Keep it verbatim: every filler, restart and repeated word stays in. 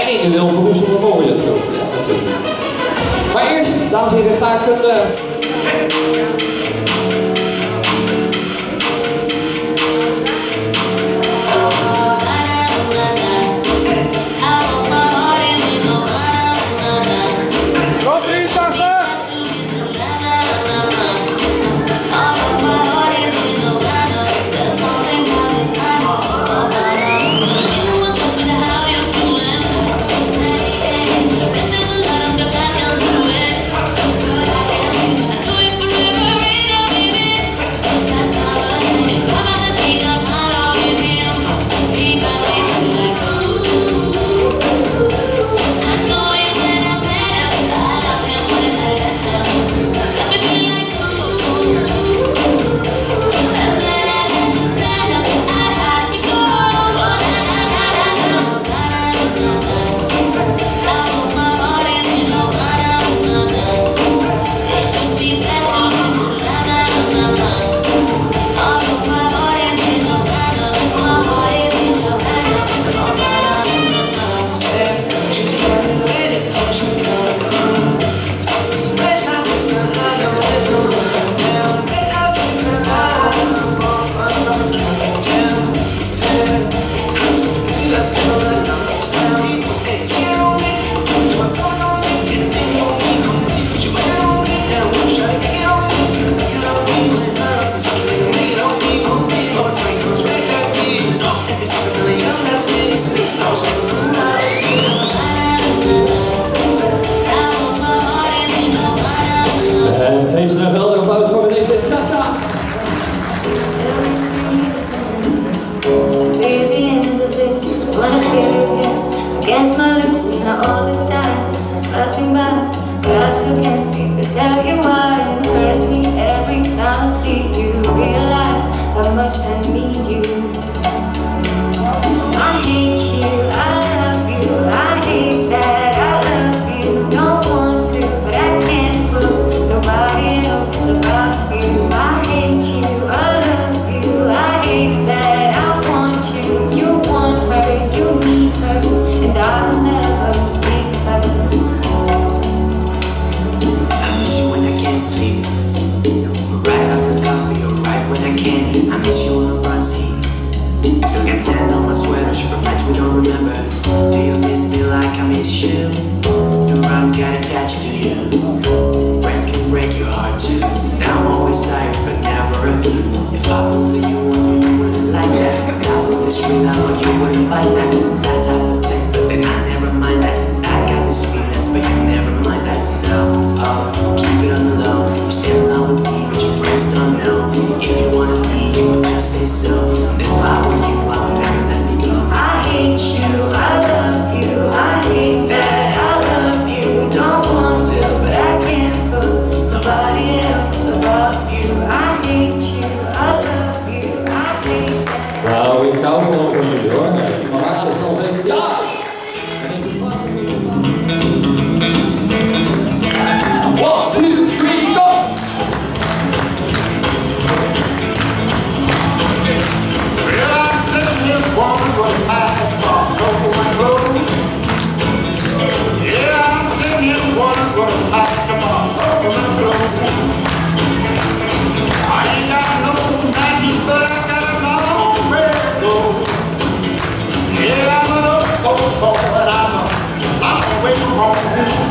En je wil verroestende mooie natuurlijk. Ja, natuurlijk. Maar eerst, dames en heren, ga ik een... Uh... Geef een geweldig applaus voor deze cha-cha! Against my lips, now all this time is passing by, but I still can't seem to tell you why it hurts me every time I see you. Realize how much I need you. I hate you, I love you, I hate that I love you. Don't want to, but I can't put nobody else above you. I hate you, I love you, I hate that I want you. You want her, you need her, and I'll never leave her. I miss you when I can't sleep, right after coffee or right when I can't eat. I miss you on the front seat. Still get sand on my sweaters from nights we don't remember. Do you miss me like I miss you? Do I get attached to you? Friends can break your heart too. Now I'm always tired but never of you. If I believe you and you wouldn't like that. That was the street, I know you wouldn't like that. That type of text, but then I never mind that. I got these feelings but you never mind that. No, oh, keep it on the low. You still in love with me but your friends don't know. If you wanna be, you would just say so. And if I were you, I would never let me go. I hate you, I love you, I hate that I love you. Don't want to, but I can't put nobody else above you. I hate you, I love you, I hate that. Nou, ik hou wel van jullie hoor. Maar laat het nog eens. Ja! One, two, three, go! Well, I'm sitting here wondering what I've lost over my clothes. Yeah, I'm sitting here wondering what I've lost over my clothes. I ain't got no matches, but I got a long way to go. Yeah, I'm an old boy and I'm a long way from home.